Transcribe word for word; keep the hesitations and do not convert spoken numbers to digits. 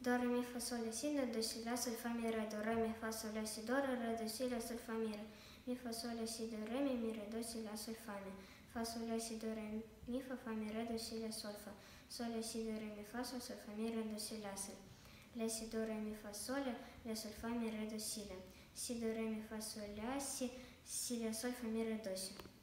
до, ре, ми, фа, соль, ля, си, до, си, ля, соль, фа, ми, ре, до, ре, ми, фа, соль, ля, си, до, ре, ре, до, си, ля, соль, фа, ми, ре, ми, фа, соль, ля, си, до, ре, ми, ми, ре, до, си, ля, соль, фа, ми, фа, соль, ля, си, до, ре, ми, фа, фа, ми, ре, до, си, ля, соль, фа, соль, ля, си, до, ре, ми, фа, соль, соль, фа, ми, ре, до, си, ля, соль, ля, си, до, ре, ми, фа, соль, ля, соль, фа, ми, ре, до, си, ля, си, до, ре, ми, фа, соль, ля, си, си, ля, соль, фа, ми, ре, до, си.